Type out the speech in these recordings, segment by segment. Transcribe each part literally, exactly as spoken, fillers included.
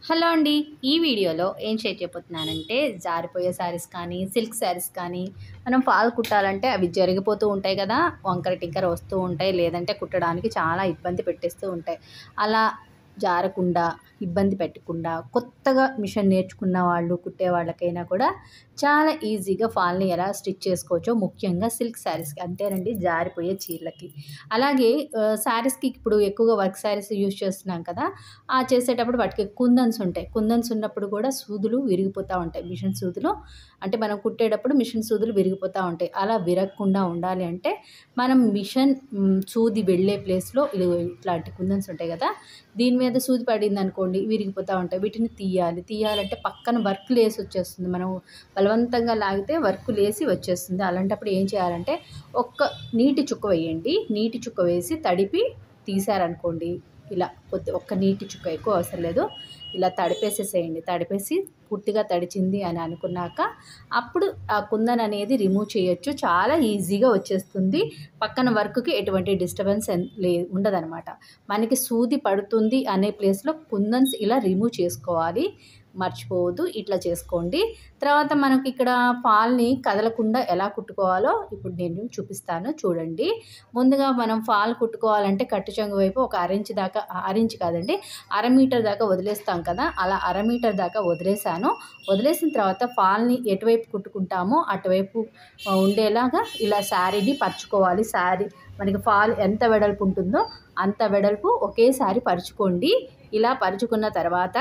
Hello అండి. ఈ వీడియోలో ఏం షేర్ చేయబోతున్నానంటే జారిపోయే శారీస్ కానీ, సిల్క్ శారీస్ కానీ మనం ఫాల్ కుట్టాలంటే అవి జరిగిపోతూ ఉంటాయి కదా! వంకర టింకర వస్తూ ఉంటాయి. లేదంటే కుట్టడానికి చాలా ఇబ్బంది పెట్టేస్తూ ఉంటాయి. అలా జారకుండా, ఇబ్బంది పెట్టకుండా కొత్తగా మిషన్ నేర్చుకున్న వాళ్ళు, కుట్టే వాళ్ళకైనా కూడా చాలా ఈజీగా ఫాల్‌ని ఎలా స్టిచ్ చేసుకోవచ్చో ముఖ్యంగా సిల్క్ శారీస్‌కి అంతేనండి జారిపోయే చీరలకి. అలాగే ఆహ్, శారీస్‌కి ఇప్పుడు ఎక్కువగా వర్క్ శారీస్ యూజ్ చేస్తున్నాం కదా! ఆ చేసేటప్పుడు వాటికి కుందన్స్ ఉంటాయి. కుందన్స్ ఉన్నప్పుడు కూడా సూదులు విరిగిపోతా ఉంటాయి. మిషన్ సూదులు అంటే మనం కుట్టేటప్పుడు మిషన్ సూదులు విరిగిపోతా ఉంటాయి. అలా విరగకుండా ఉండాలి అంటే మనం మిషన్ హ్మ్, సూది వెళ్ళే ప్లేస్‌లో ఇదిగో ఇట్లాంటి కుందన్స్ ఉంటాయి కదా! దీని మీద సూది పడిందనుకోండి విరిగిపోతా ఉంటాయి. వీటిని తీయాలి. తీయాలంటే పక్కన వర్క్ లేస్ వచ్చేస్తుంది. మనం బలవంతంగా లాగితే వర్క్ లేసి వచ్చేస్తుంది. అలాంటప్పుడు ఏం చేయాలంటే ఒక్క నీటి చుక్క వేయండి. నీటి చుక్క వేసి తడిపి తీశారనుకోండి ఇలా కొద్ది ఒక్క నీటి చుక్క ఎక్కువ అవసరం లేదు. ఇలా తడిపేసేసేయండి. తడిపేసి పూర్తిగా తడిచింది అని అనుకున్నాక అప్పుడు ఆ కుందన్ అనేది రిమూవ్ చేయొచ్చు. చాలా ఈజీగా వచ్చేస్తుంది. పక్కన వర్క్‌కి ఎటువంటి డిస్టర్బెన్స్ ఎన్ లే ఉండదనమాట. మనకి సూది పడుతుంది అనే ప్లేస్‌లో కుందన్స్ ఇలా రిమూవ్ చేసుకోవాలి. మర్చిపోవద్దు. ఇట్లా చేసుకోండి. తర్వాత మనకి ఇక్కడ ఫాల్‌ని కదలకుండా ఎలా కుట్టుకోవాలో ఇప్పుడు నేను చూపిస్తాను చూడండి. ముందుగా మనం ఫాల్ కుట్టుకోవాలంటే కట్టు చెంగు వైపు ఒక అర ఇంచ్ దాకా అర ఇంచ్ కాదండి అర మీటర్ దాకా వదిలేస్తాం కదా! అలా అర మీటర్ దాకా వదిలేసాను. వదిలేసిన తర్వాత ఫాల్‌ని ఎటువైపు కుట్టుకుంటామో అటువైపు ఆహ్, ఉండేలాగా ఇలా శారీని పరుచుకోవాలి. శారీ మనకి ఫాల్ ఎంత వెడల్పు ఉంటుందో అంత వెడల్పు ఒకేసారి పరుచుకోండి. ఇలా పరుచుకున్న తర్వాత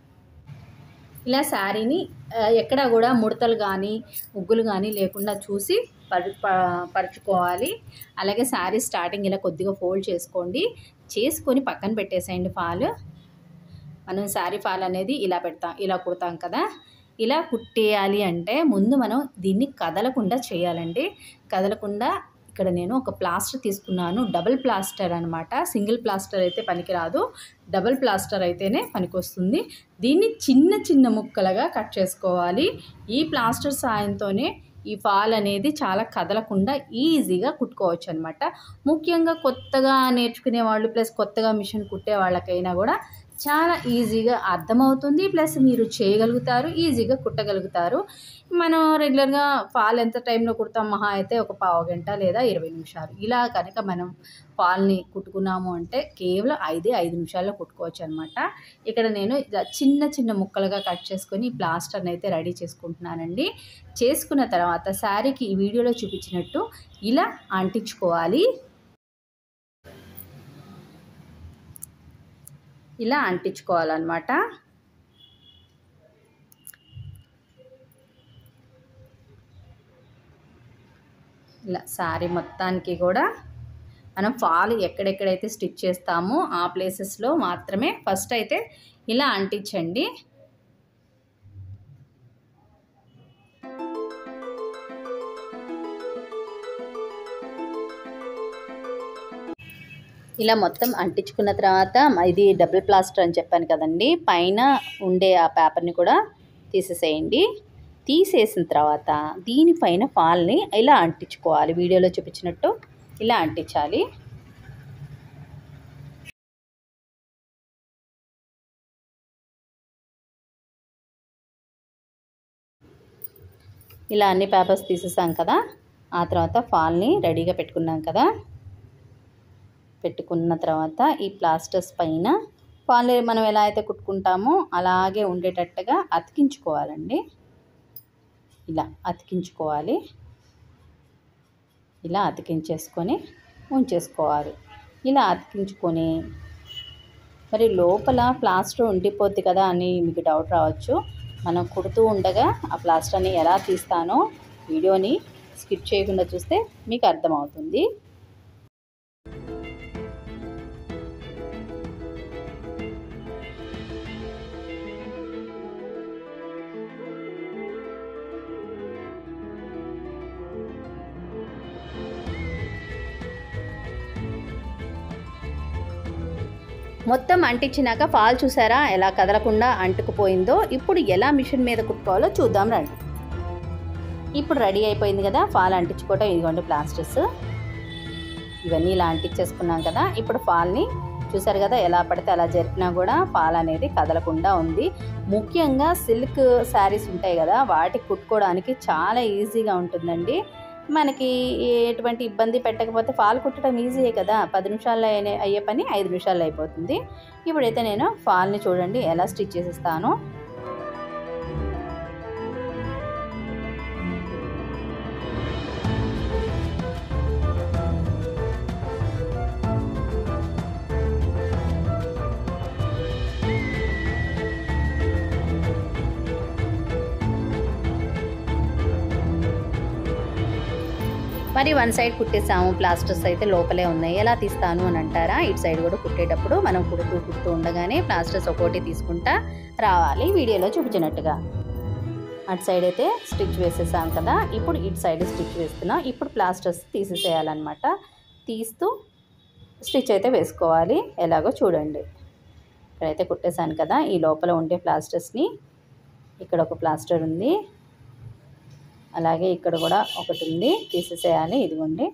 ఇలా శారీని ఆహ్, ఎక్కడా కూడా ముడతలు గానీ, ముగ్గులు గానీ లేకుండా చూసి పరు ప పరుచుకోవాలి. అలాగే శారీ స్టార్టింగ్ ఇలా కొద్దిగా ఫోల్డ్ చేసుకోండి. చేసుకొని పక్కన పెట్టేసేయండి ఫాలు. మనం శారీ ఫాల్ అనేది ఇలా పెడతాం. ఇలా కుడతాం కదా! ఇలా కుట్టేయాలి అంటే ముందు మనం దీన్ని కదలకుండా చేయాలండి. కదలకుండా ఇక్కడ నేను ఒక ప్లాస్టర్ తీసుకున్నాను. డబుల్ ప్లాస్టర్ అనమాట. సింగిల్ ప్లాస్టర్ అయితే పనికిరాదు. డబుల్ ప్లాస్టర్ అయితేనే పనికొస్తుంది. దీన్ని చిన్న చిన్న ముక్కలుగా కట్ చేసుకోవాలి. ఈ ప్లాస్టర్ సాయంతోనే ఈ ఫాల్ అనేది చాలా కదలకుండా ఈజీగా కుట్టుకోవచ్చు అనమాట. ముఖ్యంగా కొత్తగా నేర్చుకునే వాళ్ళు ప్లస్ కొత్తగా మిషన్ కుట్టే వాళ్ళకైనా కూడా చాలా ఈజీగా అర్థమవుతుంది. ప్లస్ మీరు చేయగలుగుతారు. ఈజీగా కుట్టగలుగుతారు. మనం రెగ్యులర్‌గా ఫాల్ ఎంత టైంలో కుడతాం మహా అయితే ఒక పావుగంట లేదా ఇరవై నిమిషాలు. ఇలా కనుక మనం ఫాల్‌ని కుట్టుకున్నాము అంటే కేవలం ఐదే ఐదు నిమిషాల్లో కుట్టుకోవచ్చనమాట. ఇక్కడ నేను ఇలా చిన్న చిన్న ముక్కలుగా కట్ చేసుకొని ప్లాస్టర్‌ని అయితే రెడీ చేసుకుంటున్నానండి. చేసుకున్న తర్వాత శారీకి ఈ వీడియోలో చూపించినట్టు ఇలా అంటించుకోవాలి. ఇలా అంటించుకోవాలన్నమాట. ఇలా శారీ మొత్తానికి కూడా మనం ఫాల్ ఎక్కడెక్కడైతే స్టిచ్ చేస్తామో ఆ ప్లేసెస్‌లో మాత్రమే ఫస్ట్ అయితే ఇలా అంటించండి. ఇలా మొత్తం అంటించుకున్న తర్వాత ఇది డబుల్ ప్లాస్టర్ అని చెప్పాను కదండీ! పైన ఉండే ఆ పేపర్‌ని కూడా తీసేసేయండి. తీసేసిన తర్వాత దీనిపైన ఫాల్‌ని ఇలా అంటించుకోవాలి. వీడియోలో చూపించినట్టు ఇలా అంటించాలి. ఇలా అన్ని పేపర్స్ తీసేసాం కదా! ఆ తర్వాత ఫాల్‌ని రెడీగా పెట్టుకున్నాం కదా! పెట్టుకున్న తర్వాత ఈ ప్లాస్టర్స్ పైన ఫాల్ మనం ఎలా అయితే కుట్టుకుంటామో అలాగే ఉండేటట్టుగా అతికించుకోవాలండి. ఇలా అతికించుకోవాలి. ఇలా అతికించేసుకొని ఉంచేసుకోవాలి. ఇలా అతికించుకొని మరి లోపల ప్లాస్టర్ ఉండిపోద్ది కదా అని మీకు డౌట్ రావచ్చు. మనం కుడుతూ ఉండగా ఆ ప్లాస్టర్ని ఎలా తీస్తానో వీడియోని స్కిప్ చేయకుండా చూస్తే మీకు అర్థమవుతుంది. మొత్తం అంటించినాక ఫాల్ చూసారా ఎలా కదలకుండా అంటుకుపోయిందో. ఇప్పుడు ఎలా మిషన్ మీద కుట్టుకోవాలో చూద్దాం రండి. ఇప్పుడు రెడీ అయిపోయింది కదా ఫాల్ అంటించుకోవటం. ఇదిగోండి ప్లాస్టర్స్ ఇవన్నీ ఇలా అంటించేసుకున్నాం కదా. ఇప్పుడు ఫాల్‌ని చూసారు కదా, ఎలా పడితే అలా జరిపినా కూడా ఫాల్ అనేది కదలకుండా ఉంది. ముఖ్యంగా సిల్క్ శారీస్ ఉంటాయి కదా, వాటికి కుట్టుకోవడానికి చాలా ఈజీగా ఉంటుందండి. మనకి ఎటువంటి ఇబ్బంది పెట్టకపోతే ఫాల్ కుట్టడం ఈజీయే కదా, పది నిమిషాల్లో అయ్యే పని ఐదు నిమిషాల్లో అయిపోతుంది. ఇప్పుడైతే నేను ఫాల్ని చూడండి ఎలా స్టిచ్ చేసిస్తాను. మరి వన్ సైడ్ కుట్టేసాము, ప్లాస్టర్స్ అయితే లోపలే ఉన్నాయి. ఎలా తీస్తాను అని అంటారా, ఇటు సైడ్ కూడా కుట్టేటప్పుడు మనం కుడుతూ కుడుతూ ఉండగానే ప్లాస్టర్స్ ఒక్కోటి తీసుకుంటా రావాలి, వీడియోలో చూపించినట్టుగా. అటు సైడ్ అయితే స్టిచ్ వేసేసాం కదా, ఇప్పుడు ఇటు సైడ్ స్టిచ్ వేస్తున్నాం. ఇప్పుడు ప్లాస్టర్స్ తీసేసేయాలన్నమాట. తీస్తూ స్టిచ్ అయితే వేసుకోవాలి. ఎలాగో చూడండి. ఇక్కడైతే కుట్టేశాను కదా, ఈ లోపల ఉండే ప్లాస్టర్స్ని, ఇక్కడ ఒక ప్లాస్టర్ ఉంది, అలాగే ఇక్కడ కూడా ఒకటి ఉంది, తీసేసేయాలి. ఇదిగోండి,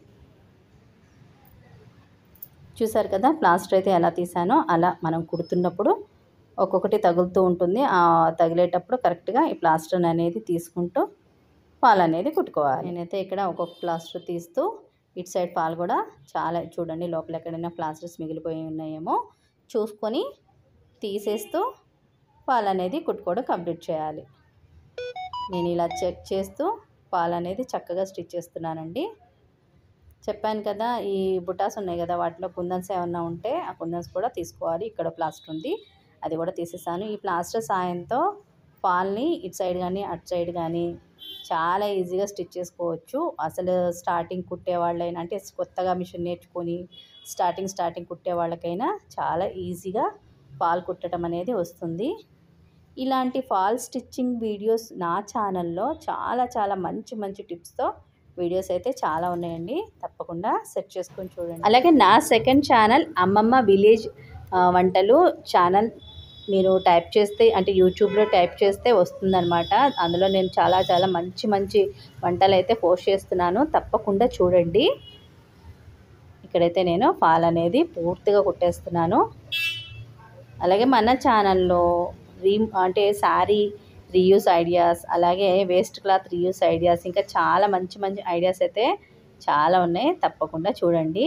చూసారు కదా ప్లాస్టర్ అయితే ఎలా తీసానో అలా మనం కుడుతున్నప్పుడు ఒక్కొక్కటి తగులుతూ ఉంటుంది. ఆ తగిలేటప్పుడు కరెక్ట్గా ఈ ప్లాస్టర్ అనేది తీసుకుంటూ ఫాల్ అనేది కుట్టుకోవాలి. నేనైతే ఇక్కడ ఒక్కొక్క ప్లాస్టర్ తీస్తూ ఇటు సైడ్ ఫాల్ కూడా చాలా చూడండి, లోపల ఎక్కడైనా ప్లాస్టర్స్ మిగిలిపోయి ఉన్నాయేమో చూసుకొని తీసేస్తూ ఫాల్ అనేది కుట్టుకోవడం కంప్లీట్ చేయాలి. నేను ఇలా చెక్ చేస్తూ ఫాల్ అనేది చక్కగా స్టిచ్ చేస్తున్నానండి. చెప్పాను కదా, ఈ బుటాస్ ఉన్నాయి కదా, వాటిలో కుందన్స్ ఏమన్నా ఉంటే ఆ కుందన్స్ కూడా తీసుకోవాలి. ఇక్కడ ప్లాస్టర్ ఉంది, అది కూడా తీసేసాను. ఈ ప్లాస్టర్ సాయంతో ఫాల్ని ఇటు సైడ్ కానీ అటు సైడ్ కానీ చాలా ఈజీగా స్టిచ్ చేసుకోవచ్చు. అసలు స్టార్టింగ్ కుట్టే వాళ్ళైనా, అంటే కొత్తగా మిషన్ నేర్చుకొని స్టార్టింగ్ స్టార్టింగ్ కుట్టే వాళ్ళకైనా చాలా ఈజీగా ఫాల్ కుట్టడం అనేది వస్తుంది. ఇలాంటి ఫాల్ స్టిచ్చింగ్ వీడియోస్ నా ఛానల్లో చాలా చాలా మంచి మంచి టిప్స్తో వీడియోస్ అయితే చాలా ఉన్నాయండి, తప్పకుండా సెర్చ్ చేసుకొని చూడండి. అలాగే నా సెకండ్ ఛానల్ అమ్మమ్మ విలేజ్ వంటలు ఛానల్ మీరు టైప్ చేస్తే, అంటే యూట్యూబ్లో టైప్ చేస్తే వస్తుందన్నమాట. అందులో నేను చాలా చాలా మంచి మంచి వంటలు అయితే పోస్ట్ చేస్తున్నాను, తప్పకుండా చూడండి. ఇక్కడైతే నేను ఫాల్ అనేది పూర్తిగా కుట్టేస్తున్నాను. అలాగే మన ఛానల్లో రీ అంటే శారీ రీయూస్ ఐడియాస్, అలాగే వేస్ట్ క్లాత్ రీయూస్ ఐడియాస్, ఇంకా చాలా మంచి మంచి ఐడియాస్ అయితే చాలా ఉన్నాయి, తప్పకుండా చూడండి.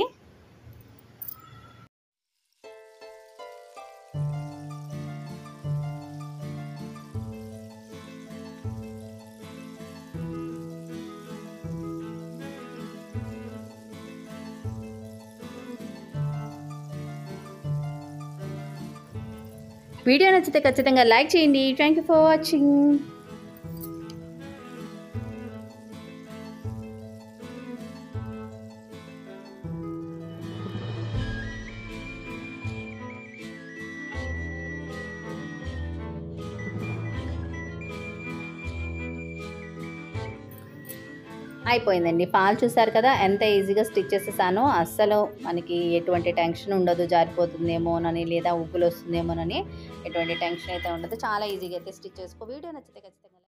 వీడియో నచ్చితే ఖచ్చితంగా లైక్ చేయండి. Thank you for watching. అయిపోయిందండి. ఫాల్ చూసారు కదా ఎంత ఈజీగా స్టిచ్ చేసేసానో. అస్సలు మనకి ఎటువంటి టెన్షన్ ఉండదు, జారిపోతుందేమోనని లేదా ఉబ్బులు వస్తుందేమోనని ఎటువంటి టెన్షన్ అయితే ఉండదు. చాలా ఈజీగా అయితే స్టిచ్ చేసుకో. వీడియో నచ్చితే ఖచ్చితంగా